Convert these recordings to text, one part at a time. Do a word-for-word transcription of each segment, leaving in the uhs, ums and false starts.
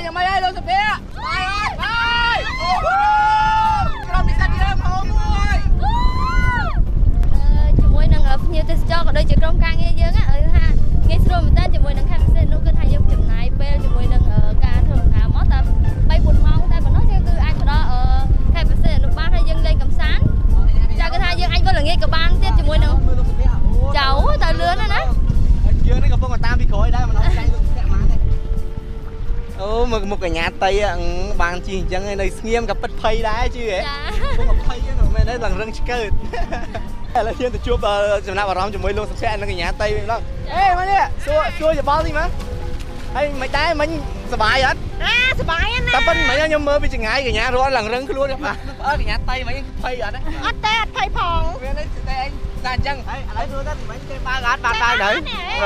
ยังไม่ได้ลงสเปียไปไปเรามีสัตว์เลี้ยงหอมด้วยจมูกนังเพียวแต่จอก็โดยจุดตรงกลางเยอะๆอ่ะเออฮะไงสโลมันตั้งจมูกนังแค่เส้นนู้นก็ทายยกจุดไหนเปลจมูกนังเออการถงหามอแต่ใบบุญมองแต่บนน้องคือanh của đóเออแค่เส้นลูกบ้านให้ยังเล่นกับสารจากก็ทายยังanh có là ngheกับบ้านtiếpจมูกนังเจ้าตาเลือนนะนะเยอะนี่กับพวกมันตามพี่ขอยได้มันเอาใจลูกแค่มาเลยโอ้một một cái nhà tây à bàn chỉ chẳng này nghiêm gặp bất phây đá chứ ấy không gặp phây cái nào mày đấy lần răng chơi là thiên từ chụp chụp nào vào rong chụp mới luôn sẽ nó cái nhà tây đó ê mà nè xua xua chụp bao gì mà hay mày trái mìnhสบายอ่ะสบายนะแต่เป็นเหมือนยังมือไปจังไงcái nhà rồi lần răng cứ luôn mà ở cái nhà tây mày phây à đấy ở tây phây phòng cái đấy tây là chân lấy luôn đó mấy cái ba gạt ba tay đấy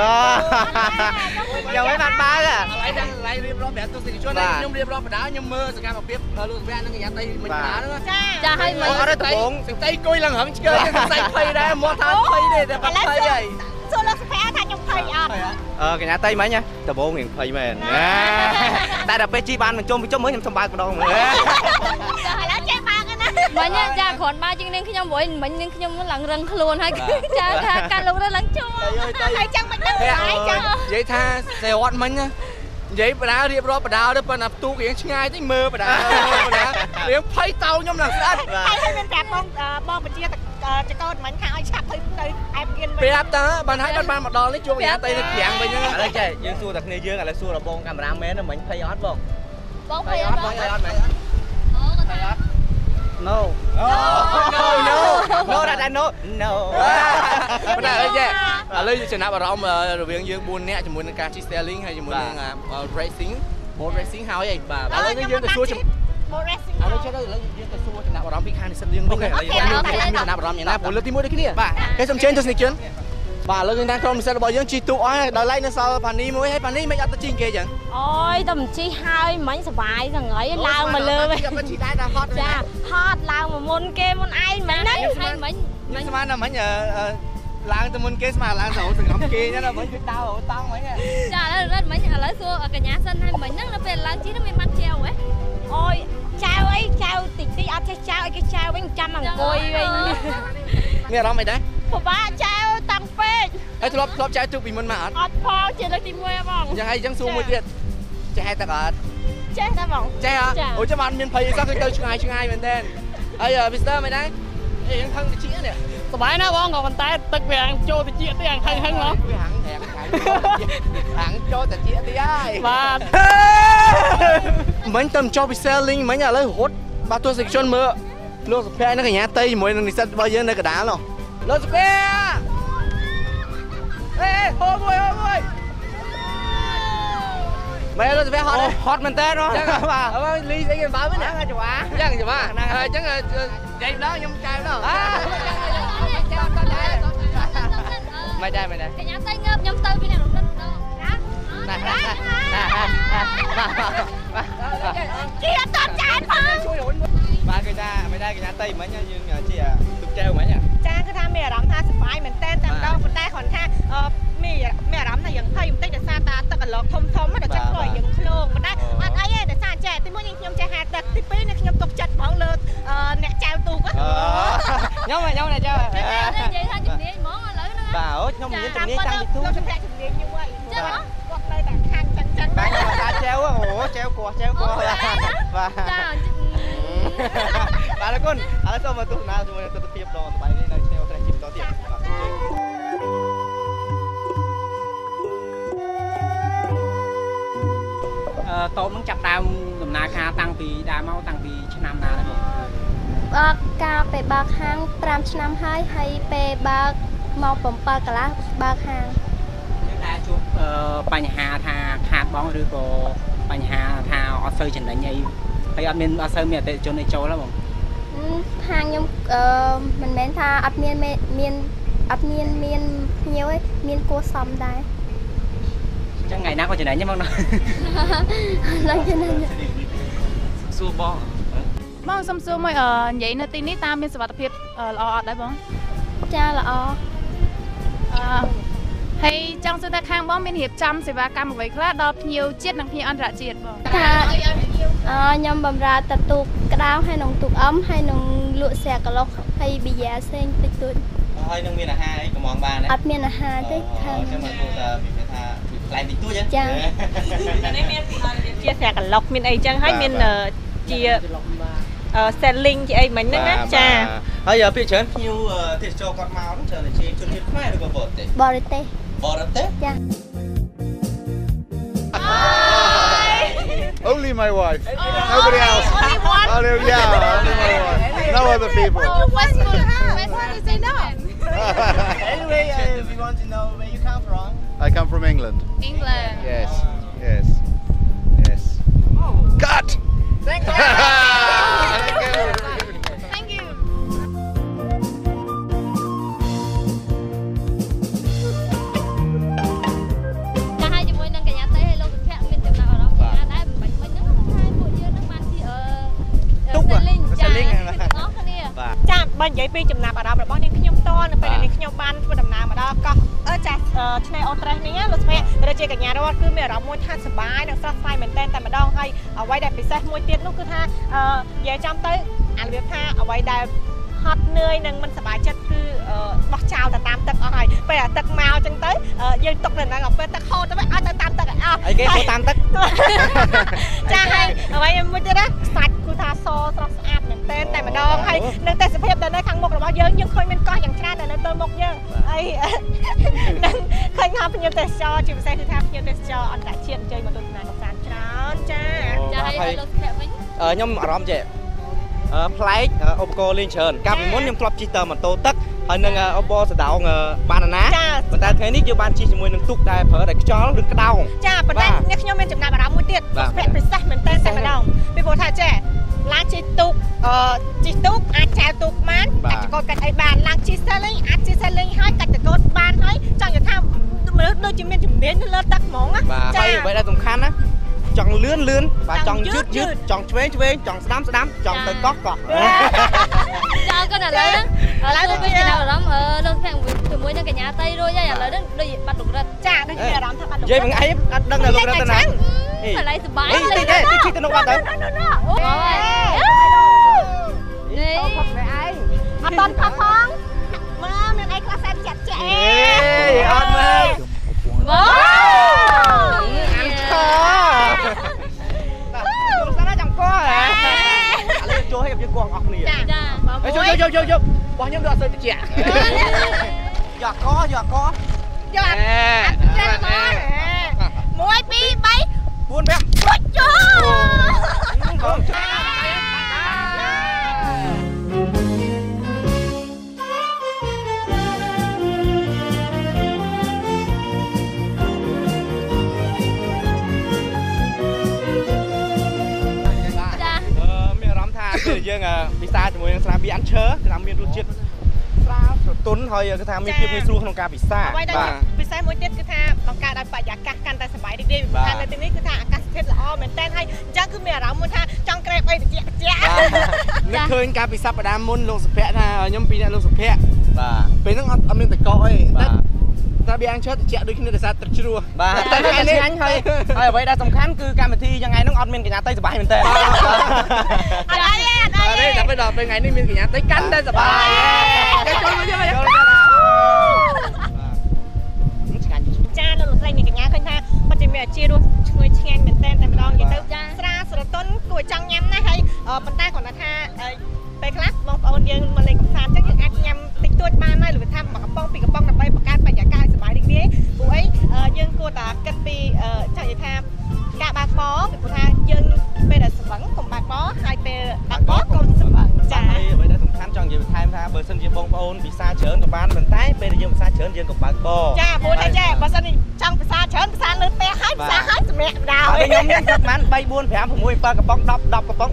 giờ mấy ba ba à lấy đang lấy riêng rồi tôi sẽ cho này nhung riêng rồi mà đá nhung mưa sẽ cam một tiếp luôn về nó cái nhà tây mình đá nữa cha hay mấy ở đây tây tây coi lần hẳn chơi tây phây ra mua than phây đây để bắt phây vậy xưa nó sẽ thay nhung phây à ờ cái nhà tây mấy nha tờ bốn nghìn phây mền đây là pe chi ban mình chôm chôm mới nhầm xong ba con đâu mà mình nha cha còn ba chân nên khi nhau buổi mình nên khi nhau nó lặng răng luôn hay cha cha ca luôn đó lắng chua thầy chân mình đất lại chân vậy tha xe hot mình nha vậy bà đá riêng rồi bà đá đó bà nạp tu kiện ngay tới mưa bà đá riêng phây tàu nhóm là sát thầy thấy bên trạm bông bông mình chia cho con mình khai chắc thấy tới em kiên bây giờ ta bạn hãy bắt ban một đòn lấy chuông nhà tây nó dạng vậy nhá đây chơi dương xua thật này dương là xua là bông camera mé nó mình phây hot không bông phây hot bông phây hot mày no no no no no that I know no cái này đấy à lấy cho nào bảo ông rồi việc dương buôn nè cho muốn ca chi styling hay cho muốn racing boat racing how vậy bà bà lấy cái dương cái xua chụp à lấy cho đó lấy dương cái xua cho nào bảo ông bị khan thì sân dương đúng rồi cho nào bảo ông nhà nào buôn lấy tí mũi đấy cái này bà cái xong trên cho xin kiến bà lấy cái đang không sao bảo dương chi tụ ai đòi lấy nó sao bàn đi mới hay bàn đi mấy ăn tới chiên kia chẳng ôi tầm chi hai mấy sờ bài thằng ấy lao mà lơ vậy cha hot lao mà môn kia môn ai mấy đấy hay mấy mấy sao mà mấy nhờ lang từ môn kia mà lang sầu từ ngắm kia nhá nó mấy cái tao tao mấy nghe cha nó rất mấy nhà lấy xua ở cái nhà sân hay mấy nó về lang chí nó mới mang treo ấy ôi trao ấy trao tịt đi ăn trao cái trao với trăm bằng côi nghe đó mày đấy ba trao tăng phê ấy thua thua trao tụi mình muốn mà ọt phò chỉ là tìm mua bỏng chẳng hay chẳng xu một tiền chạy hai ta bật chạy ta bỏng chạy à ôi cho bạn miền Tây sao cái câu chuyện hai chuyện hai mình tên ấy giờ Mister mày đấy em thân cái chuyện này สบายนะบ้องกับมันตายตึกแหวงโจไปเจี๊ยตีอย่างทั้งทั้งเนาะ hẳn hẹn hẳn choแต่เจี๊ยตีai บ้าน mấy tầm cho bị selling mấy nhà lấy hốt ba tôi dịch cho mưa luôn sập nó cái nhà Tây mỗi lần đi sân bao giờ nơi cái đá rồi lên sập ê hô vui hô vui mày lên sập hot hot mình tên rồi chắc là bà ly sẽ game báo với nè chụp á chắc chụp á chắc là vậy đó nhung trai đó mày trai mày này cái nhà Tây ngợp nhung tư cái nào cũng này kia toàn trai mà ba cái ta mày đây cái nhà tây mấy nha nhưng chị à tục treo mấy nha cha cứ tham mẹ đóng tha sập bài mình tên tạm đâu còn ta còn tha mẹ mẹ đóng là những thay tích để xa ta tất cả lọt thông thông mà để chắc rồi những lồng mà đây anh ấy để xa trẻ thì mỗi nhung trẻ hạt đặc thì pin này nhung tục chặt bóng lợn nẹt treo tù quá nhóm này nhóm này cho vậy thôi chụp đi món lỡ nữa bà ơi nhóm mình chụp đi căng thu chụp đi như vậy chứ đó quật đây cả khăn chân chân ba ta treo á ủa treo cua treo cua và bà là con à sao mà tụi nào tụi mình tụi tiệp đồ tụi bay đi nơi treo cái chim to tiệp tôm nó chặt đào làm na kha tăng vì đào mau tăng vì chăn nam na đấy bạc cà pe bạc hang tram năm hai hay pe bạc màu bầm bạc cả lá bạc hang đã chụp bánh hà thà hạt bóng rồi có bánh hà thà ở sơi trên đấy nhây hay ở miền ở sơi miền tây chỗ này châu lắm không hang nhưng mình men tha ở miền miền ở miền miền nhiều ấy miền Kompong Som đây chắc ngày nào có chuyện đấy nhá bông nói nói cho nên xua bo bông xăm xua mày ở vậy nơi tin ta miền sập tập hiệp ở lò đấy bông cha là o hay trong sự ta khang bóng bên hiệp trăm sẽ và cam với class đọc nhiều chiết năng nhiều ăn rạ chiết Thà nhom bầm ra tập tục cái đau hay nồng tục ấm hay nồng lụa xẻ cả lộc hay bị giá sen tịch tụi hơi nông miền là hai ấy có món ba đấy ấp miền là hai đấy thằng cho mà cô ta bị phải tha lại bị tôi chứ chia sẻ cả lộc miền ấy chẳng hay miền chia selling chị ấy mình nữa cha bây giờ phía trên nhiều thịt cho con máu nó trở lại chi cho thịt khoai được bột đấy bò đấy tê bò đấy tê cha Only my wife. Nobody else. Only one? Only, yeah, only my wife. No other people. What's good? Why did they not? Anyway, uh, we want to know where you come from. I come from England. England. Yes. Yes. Yes. Cut! Thank you. Thank you. Cả hai chúng mình đang cả nhà tây hay lâu thực hiện mình chụp nào ở đó nhà đấy bánh bánh nó hai bộ dương nó mang thì ở selling nó cái này ចាបើនិយាយពីចំណាប់អារម្មណ៍របស់នាងខ្ញុំតនៅពេលនេះខ្ញុំបានធ្វើដំណើរមកដល់កោះអឺចាឆ្នេរអូត្រេសនេះលោកស្រីដូចជាកញ្ញារត់គឺមានអារម្មណ៍មួយថាសប្បាយនិងស្រស់ស្រាយមែនទែនតែម្ដងហើយអ្វីដែលពិសេសមួយទៀតនោះគឺថានិយាយចំទៅអារបៀបថាអ្វីដែលហត់នឿយនិងមិនសប្បាយចិត្តគឺបោះចោលទៅតាមទឹកអស់ហើយពេលអាទឹកមកអញ្ចឹងទៅយើងទុកនៅហ្នឹងពេលទឹកហូរទៅឲ្យទៅតាមទឹកឲ្យអស់អីគេហូរតាមទឹកចាហើយអ្វីមួយទៀតណាខ្សាច់គឺថាសស្រស់ស្អាតមែនទែនតែម្ដងហើយនៅទេសភាពដែលនៅខាងមុខរបស់យើងយើងឃើញមានកោះយ៉ាងច្រើននៅទល់មុខយើងហើយនឹងឃើញថាភ្ញៀវទេសចរជាពិសេសគឺថាភ្ញៀវទេសចរអន្តរជាតិអញ្ជើញមកទស្សនាកម្សាន្តច្រើនចាចាហើយលោកស្នាក់វិញខ្ញុំអារម្មណ៍ចេះប្លែកឧបករណ៍លេងច្រើនកាលពីមុនខ្ញុំធ្លាប់ជិះតើម៉ូតូទឹកហើយនឹងឧបករណ៍សដោងបាណាណាប៉ុន្តែថ្ងៃនេះយើងបានជិះជាមួយនឹងទូកដែលប្រើតែខ្យល់ឬក្តោងចាប៉ុន្តែអ្នកខ្ញុំមានចំណាប់អារម្មណ៍មួយទៀតស្ពាក់ពិសេសមែនតើតែម្ដងពីព្រោះថាចេះឡើងជិះទូកអឺជិះទូកអាចចែវទូកបានអាចចកោតកាច់អីបានឡើងជិះ sailing អាចជិះ sailing ហើយកាច់ចកោតបានហើយចង់និយាយថាមនុស្សដូចជាមានជំនាញនៅលើទឹកហ្មងណាចាហើយអ្វីដែលសំខាន់ណាចង់លឿនលឿនបាទចង់យឺតយឺតចង់ឆ្វេងឆ្វេងចង់ស្ដាំស្ដាំចង់ទៅកោះកោះចាក៏ឥឡូវឥឡូវដូចជាអារម្មណ៍លោកខាងជាមួយនឹងកញ្ញាតៃរួចហើយឥឡូវនេះដូចបាត់លុករត់ចាដូចជាអារម្មណ៍ថាបាត់លុករត់និយាយមួយថ្ងៃអត់ដឹងដល់លុករត់ទៅណាឥឡូវសុបាយលេងទេជិះទៅនោះបាត់ទៅអូនេះផុសឯងអត់តន់ផុសផងមើលមានអីខ្លះសែនចាក់ចាក់អេអត់មើលវ៉ាអានខខ្ញុំស្ដាប់ចាំកោះហ៎ឥឡូវចូលឲ្យយើងគួងអស់គ្នាចាចាយកយកយកយកបោះខ្ញុំទៅអត់សូវតិចយកកោយកកោយកអត់ចាមកមួយពីរបីបួនប្រាំពុជចូលកូនយើងពិសាជាមួយនឹងស្រាបៀរអាន់ឈើគឺថាមានរសជាតិស្រាលស្រទន់ហើយគឺថាមានភាពងាយស្រួលក្នុងការពិសាបាទពិសេសមួយទៀតគឺថាបង្កើតឲ្យបរិយាកាសកាន់តែសប្បាយរីករាយពីថានៅទីនេះគឺថាអាកាសធាតុល្អមែនតើហើយអញ្ចឹងគឺមានអារម្មណ៍មួយថាចង់ក្រេបអីតិចតិចនឹកឃើញការពិសាបដាមុនលោកសុភ័ក្រថាខ្ញុំពីអ្នកលោកសុភ័ក្របាទពេលហ្នឹងអត់អត់មានតកអីបាទស្រាបៀរអាំងឈើតិចដូចគ្នាដោយសារទឹកជ្រោះបាទតែឆ្ងាញ់ហើយហើយអ្វីដែលសំខាន់គឺកម្មវិធីយ៉ាងថ្ងៃហ្នឹងអត់មានកញ្ញាតៃសប្បាយមែនតើអត់អីអត់អីតែពេលដល់ពេលថ្ងៃនេះមានកញ្ញាតៃកាន់តែសប្បាយចូលមកយកយកឆ្ងាញ់ចាលោកលោកស្រីមានកញ្ញាឃើញថាពិតជាមានអាជីរសឈ្ងុយឆ្ងាញ់មែនតើតែម្ដងនិយាយទៅស្រាស្រទន់គួរចង់ញ៉ាំណាស់ហើយប៉ុន្តែគ្រាន់តែថាពេលខ្លះបងប្អូនយើងមកលេងកម្សាន្តអញ្ចឹងយើងអាចញ៉ាំតិចតួចបានហើយឬថាមួយកំប៉ុងពីរកំប៉ុងដើម្បីបង្កើតបរិយាកាសឲ្យសប្បាយរីករាយព្រោះអីយើងគួរតែគិតពីចង់និយាយថាការបើកបរពីព្រោះថាយើងពេលដែលស្វឹងកុំបើកបរហើយពេលបើកបរកុំស្វឹងចា៎អ្វីដែលសំខាន់ចង់និយាយបន្ថែមថាបើសិនជាបងប្អូនពិសាច្រើនក៏បានប៉ុន្តែពេលដែលយើងពិសាច្រើនយើងក៏បើកបរចាព្រោះតែចេះបើសិនចង់ពិសាច្រើនពិសាលើផ្ទះហើយពិសាហើយសម្រាប់បណ្ដោយខ្ញុំមានគិតបាន3 4 5 6 7កំប៉ុង10 10កំប៉ុង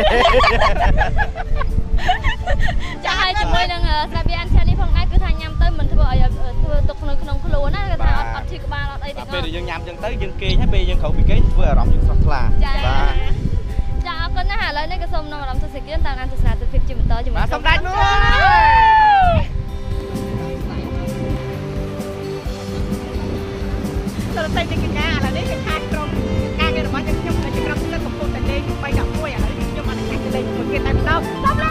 ចាហើយជាមួយនឹងស្រាបៀរអាន់ឈើនេះផងដែរគឺថាញ៉ាំទៅមិនធ្វើឲ្យធ្វើទុកនៅក្នុងខ្លួនណាគឺថាអត់អត់ឈឺក្បាលអត់អីទេពេលយើងញ៉ាំចឹងទៅយើងគេងហើយពេលយើងក្រោកពីគេងធ្វើអារម្មណ៍យើងស្រស់ថ្លាបាទចាអរគុណណាស់ឥឡូវនេះក៏សូមនាំអារម្មណ៍សុខសេចក្ដីតាមអានទស្សនាទស្សនវិជ្ជាបន្តជាមួយសម្ដេចមួយទៅទៅទីកញ្ញាឥឡូវនេះគឺខាងក្រុមការងាររបស់យើងខ្ញុំជាក្រុមសិស្សកំពុងតែលេងបីដកមួយឥឡូវនេះខ្ញុំអត់អាចលេងមួយទៀតតែម្ដងដល់ឡើង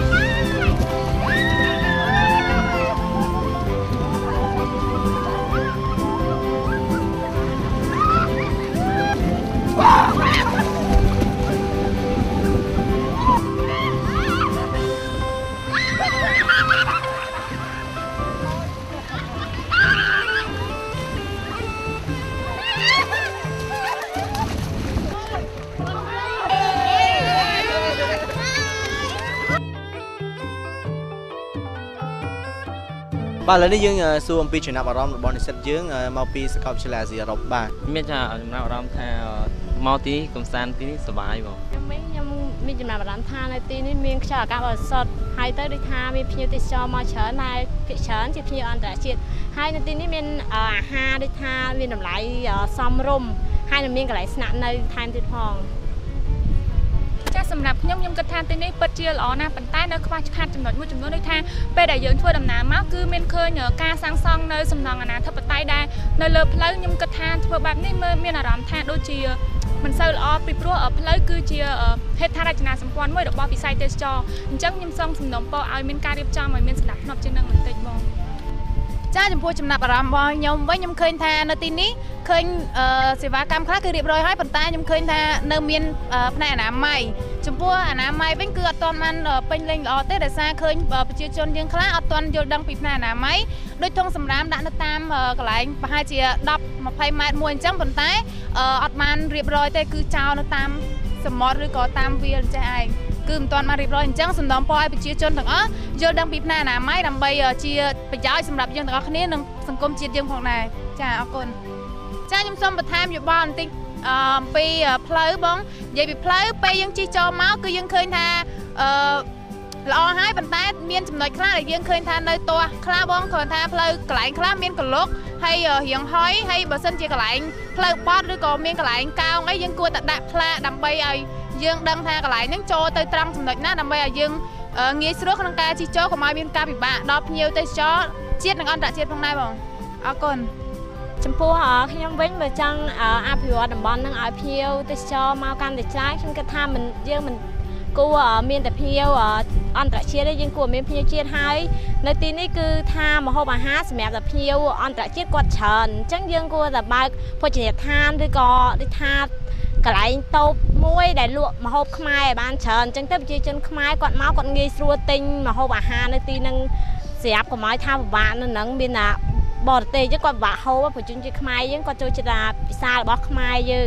បាទឥឡូវនេះយើងសួរអំពីចំណាប់អារម្មណ៍របស់និស្សិតយើងមកពីសាកលវិទ្យាល័យអាស៊ីអឺរ៉ុបបាទមានចំណាប់អារម្មណ៍ថាមកទីកំសាន្តទីនេះសប្បាយបងខ្ញុំមានចំណាប់អារម្មណ៍ថានៅទីនេះមានខ្យល់អាកាសបរិសុទ្ធហើយទៅដូចថាមានភ្ញៀវទេសចរមកច្រើនហើយភាគច្រើនជាភ្ញៀវអន្តរជាតិហើយនៅទីនេះមានអាហារដូចថាមានតម្លៃសមរម្យហើយនឹងមានកន្លែងស្នាក់នៅថែមទៀតផងចាសម្រាប់ខ្ញុំខ្ញុំគិតថាទីនេះពិតជាល្អណាស់ប៉ុន្តែនៅខ្វះខាតចំណុចមួយចំនួនដូចថាពេលដែលយើងធ្វើដំណើរមកគឺមានឃើញការសាងសង់នៅសំណង់អាណាធិបតេយ្យដែលនៅលើផ្លូវខ្ញុំគិតថាធ្វើបែបនេះមានអារម្មណ៍ថាដូចជាមិនសូវល្អពីព្រោះផ្លូវគឺជាហេដ្ឋារចនាសម្ព័ន្ធមួយរបស់វិស័យទេសចរអញ្ចឹងខ្ញុំសូមសំណូមពរឲ្យមានការរៀបចំឲ្យមានសណ្ដាប់ធ្នាប់ជាងនឹងបន្តិចបងចាចំពោះចំណាប់អារម្មណ៍របស់ខ្ញុំវិញខ្ញុំឃើញថានៅទីនេះឃើញសេវាកម្មខ្លះគឺរៀបរយហើយប៉ុន្តែខ្ញុំឃើញថានៅមានផ្នែកអនាម័យចំពោះអនាម័យវិញគឺអត់ទាន់បានពេញលេញល្អទេដោយសារឃើញប្រជាជនយើងខ្លះអត់ទាន់យល់ដឹងពីផ្នែកអនាម័យដូចធុងសម្រាមដាក់នៅតាមកន្លែងប្រហែលជាដប់ម្ភៃម៉ែត្រមួយអញ្ចឹងប៉ុន្តែអត់បានរៀបរយទេគឺចោលនៅតាមសមុទ្រឬក៏តាមវាលចេះឯងគឺមិនទាន់បានរៀបរយអញ្ចឹងសំណូមពរឲ្យប្រជាជនទាំងអស់យល់ដឹងពីផ្នែកអនាម័យដើម្បីជាប្រយោជន៍សម្រាប់យើងទាំងអស់គ្នានិងសង្គមជាតិយើងផងដែរចាអរគុណចាខ្ញុំសូមបន្ថែមយោបល់បន្តិចអំពីផ្លូវបងនិយាយពីផ្លូវពេលយើងជិះចូលមកគឺយើងឃើញថាអឺល្អហើយប៉ុន្តែមានចំណុចខ្លះដែលយើងឃើញថានៅទាស់ខ្លះបងគ្រាន់ថាផ្លូវកន្លែងខ្លះមានកលុកហើយរៀងហុយហើយបើសិនជាកន្លែងផ្លូវបត់ឬក៏មានកន្លែងកោងអីយើងគួរតែដាក់ផ្លាកដើម្បីឲ្យយើងដឹងថាកន្លែងហ្នឹងចូលទៅត្រង់ចំណុចណាដើម្បីឲ្យយើងងាយស្រួលក្នុងការជិះចូលកុំឲ្យមានការពិបាកដល់ភ្ញៀវទេសចរជាតិនិងអន្តរជាតិផងដែរបងអរគុណចំពោះខ្ញុំវិញបើចង់អភិវឌ្ឍតំបន់ហ្នឹងឲ្យភ្ញៀវទេសចរមកកាន់តែច្រើនខ្ញុំគិតថាមិនយើងមិនគួរមានតែភ្ញៀវអន្តរជាតិទេយើងគួរមានភ្ញៀវជាតិហើយនៅទីនេះគឺថាម្ហូបអាហារសម្រាប់តែភ្ញៀវអន្តរជាតិគាត់ច្រើនអញ្ចឹងយើងគួរតែបើកភោជនីយដ្ឋានឬក៏ដូចថាកន្លែងតូបមួយដែលលក់ម្ហូបខ្មែរឲ្យបានច្រើនអញ្ចឹងទៅប្រជាជនខ្មែរគាត់មកគាត់ងាយស្រួលទិញម្ហូបអាហារនៅទីហ្នឹងស្រាប់កុំឲ្យថាពិបាកនៅហ្នឹងមានតែបរទេសអញ្ចឹងគាត់ពិបាកហូបប្រជាជនជាតិខ្មែរយើងគាត់ចូលចិត្តថាភាសារបស់ខ្មែរយើង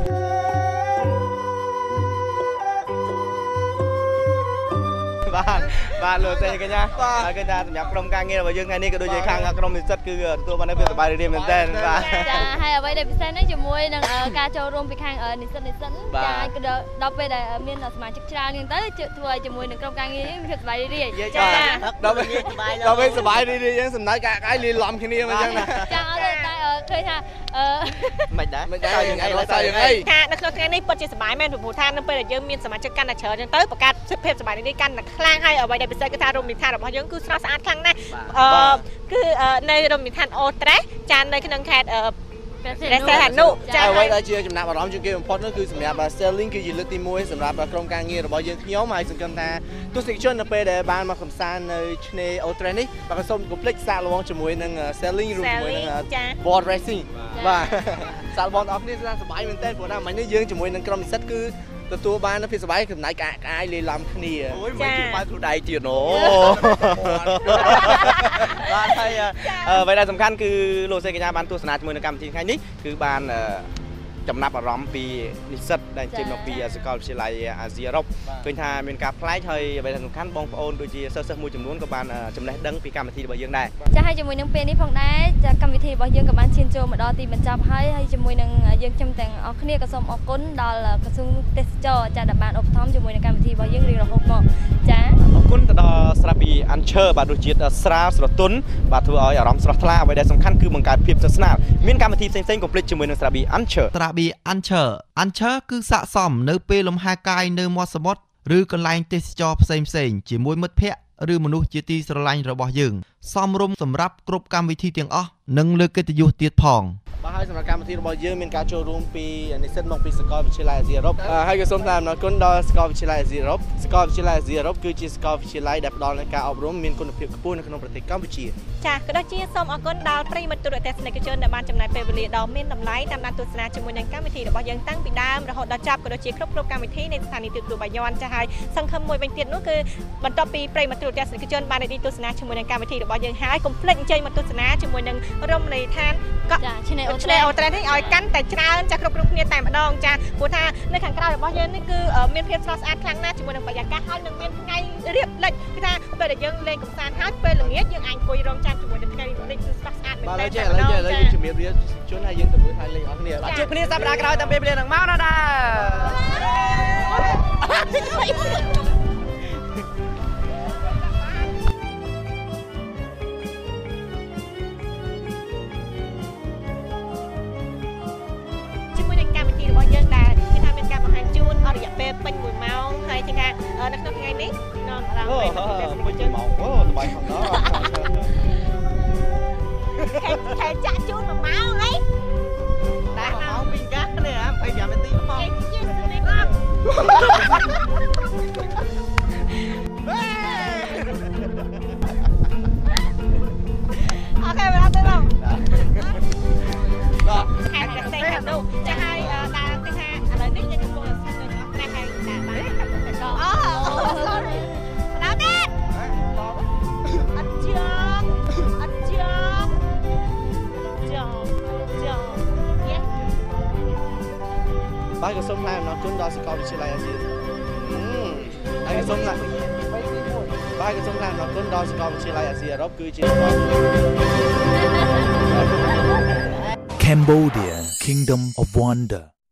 បាទបាទលោកស្រីកញ្ញាហើយគឺថាសម្រាប់ក្រុមការងាររបស់យើងថ្ងៃនេះក៏ដូចជាខាងក្រុមនិស្សិតគឺទទួលបានភាពសប្បាយរីករាយមែនទែនបាទចាហើយអ្វីដែលពិសេសនេះជាមួយនឹងការចូលរួមពីខាងនិស្សិតនិស្សិតចាគឺដល់ពេលដែលមានសមាជិកច្រើនហ្នឹងទៅធ្វើឲ្យជាមួយនឹងក្រុមការងារយើងមានភាពសប្បាយរីករាយចាដល់ពេលសប្បាយដល់ពេលសប្បាយរីករាយយើងសំណើកាកាយលីឡំគ្នាមកអញ្ចឹងណាចាអត់ទេតែឃើញថាអឺមិនដែរមិនដែរយ៉ាងអីឡើយយ៉ាងអីថានៅក្នុងថ្ងៃនេះពិតជាសប្បាយមែនព្រោះថានៅពេលដែលយើងមានសមាជិកកាន់តែច្រើនអញ្ចឹងទៅបង្កើតភាពសប្បាយរីករាយកាន់តែខ្លាំងហើយអ្វីដែលពិសេសគឺថារមណីយដ្ឋានរបស់យើងគឺស្រស់ស្អាតខ្លាំងណាស់អឺគឺនៅរមណីយដ្ឋានអូត្រេសចានៅក្នុងខេត្តព្រះសីហនុចាអ្វីដែលជាចំណាប់អារម្មណ៍ជាងគេបំផុតនោះគឺសម្រាប់ Sterling គឺជាលើកទីមួយសម្រាប់ក្រុមការងាររបស់យើងខ្ញុំហើយសង្ឃឹមថាទស្សនិកជននៅពេលដែលបានមកកម្សាន្តនៅឆ្នេរអូត្រេសនេះបាទសូមកុំភ្លេចសាកល្បងជាមួយនឹង Sterling រួមជាមួយនឹង Board Racing បាទសាកល្បងដល់គ្នាសប្បាយមែនទែនព្រោះថាមិញនេះយើងជាមួយនឹងក្រុមនិស្សិតគឺទទួលបាននូវភាពសប្បាយកំណាយកាកាយលេឡំគ្នាអូយមិនជួបបានខ្លួនដៃទៀតអូបាទហើយអ្វីដែលសំខាន់គឺលោកស្រីកញ្ញាបានទស្សនាជាមួយនឹងកម្មវិធីថ្ងៃនេះគឺបានចំណាប់អារម្មណ៍ពីនិស្សិតដែលចេញមកពីសាកលវិទ្យាល័យអាស៊ីអឺរ៉ុបឃើញថាមានការប្លែកហើយអ្វីដែលសំខាន់បងប្អូនដូចជាសិស្សសិស្សមួយចំនួនក៏បានចំណេះដឹងពីកម្មវិធីរបស់យើងដែរចាហើយជាមួយនឹងពេលនេះផងដែរចាកម្មវិធីរបស់យើងក៏បានឈានចូលមកដល់ទីបញ្ចប់ហើយហើយជាមួយនឹងយើងខ្ញុំទាំងអស់គ្នាក៏សូមអរគុណដល់ក្រសួងទេសចរចាដែលបានឧបត្ថម្ភជាមួយនឹងកម្មវិធីរបស់យើងរៀងរហូតមកចាអរគុណទៅដល់ស្រាប៊ីអាន់ឈើបាទរសជាតិស្រាលស្រទន់បាទធ្វើឲ្យអារម្មណ៍ស្រស់ថ្លាអ្វីដែលសំខាន់គឺបង្កើតភាពស្និទ្ធស្នាលមានកម្មវិធីផ្សេងៗកុំភ្លេចជាមួយនឹងស្រាប៊ីអាន់ឈើស្រាប៊ីអាន់ឈើអាន់ឈើគឺស័ក្តិសមនៅពេលលំហែកាយនៅមាត់សមុទ្រឬកន្លែងទេសចរផ្សេងផ្សេងជាមួយមិត្តភ័ក្តិឬមនុស្សជាទីស្រឡាញ់របស់យើងសមរម្យសម្រាប់គ្រប់កម្មវិធីទាំងអស់និងលើកកិត្តិយសទៀតផងបាទហើយសម្រាប់កម្មវិធីរបស់យើងមានការចូលរួមពីនិស្សិតមកពីសាកលវិទ្យាល័យអាស៊ីអឺរ៉ុបហើយក៏សូមថ្លែងអំណរគុណដល់សាកលវិទ្យាល័យអាស៊ីអឺរ៉ុបសាកលវិទ្យាល័យអាស៊ីអឺរ៉ុបគឺជាសាកលវិទ្យាល័យដែលផ្ដល់នូវការអប់រំមានគុណភាពខ្ពស់នៅក្នុងប្រទេសកម្ពុជាចាក៏ដូចជាសូមអរគុណដល់ប្រិយមិត្តទូរទស្សនិកជនដែលបានចំណាយពេលវេលាដ៏មានតម្លៃតាមដានទស្សនាជាមួយនឹងកម្មវិធីរបស់យើងតាំងពីដើមរហូតដល់ចប់ក៏ដូចជាគ្រប់គ្រប់កម្មវិធីនៃស្ថានីយ៍ទូរទស្សន៍បាយ័នចាហើយសង្ឃឹមមួយវិញទៀតនោះគឺបន្ទាប់ពីប្រិយមិត្តទូរទស្សនិកជនបាននិយាយទស្សនាជាមួយនឹងកម្មវិធីរបស់យើងហើយកុំភ្លេចអញ្ជើញមកទស្សនាជាមួយនឹងរមណីយដ្ឋានក៏ឆ្នេរអូត្រេអូត្រេនេះឲ្យកាន់តែច្រើនចាគ្រប់គ្រប់គ្នាតែម្ដងចាព្រោះថានៅខាងក្រៅរបស់យើងនេះគឺមានភាពស្រស់ស្អាតខ្លាំងណាស់ជាមួយនឹងបរិយាកាសហើយនឹងមានថ្ងៃរៀបលិចគឺថាពេលដែលយើងលេងកម្សាន្តហើយពេលល្ងាចយើងអាចអង្គុយរងចាំជាមួយនឹងថ្ងៃរៀបលិចគឺស្រស់ស្អាតមែនតើបាទឥឡូវឥឡូវឥឡូវយើងជំរាបលាជនហើយយើងទៅមើលថ្ងៃលេងអស់គ្នាបាទជួបគ្នាសប្តាហ៍ក្រោយតាំងពីពេលនឹងមកណាដែររបស់យើងដែលគឺថាមានការបង្ហាញជូនអស់រយៈពេលពេញមួយម៉ោងហើយជាការនៅក្នុងថ្ងៃនេះនៅអារម្មណ៍ពេលពេញមួយម៉ោងអូសប្បាយផងដល់ខែចាក់ជូនមួយម៉ោងហីតែម៉ោងពីកានេះ25នាទីផងជាស្នេហ៍គាត់អូខេបាទទៅបងបាទខែប្រទេសខាងនោះចាហើយដើរគឺថាឥឡូវនេះយើងកំពុងស្ថិតនៅក្នុងផ្ទះហើយតែបានអូ sorry ដល់ទៀតអត់ជើងអត់ជើងជើងជើងយេបាទក៏សូមថ្លែងអំណរគុណដល់សាកលវិទ្យាល័យអាស៊ីហើយក៏សូមថ្លែងបាទក៏សូមថ្លែងអំណរគុណដល់សាកលវិទ្យាល័យអាស៊ីអឺរ៉ុបគឺជា Cambodia Kingdom of Wonder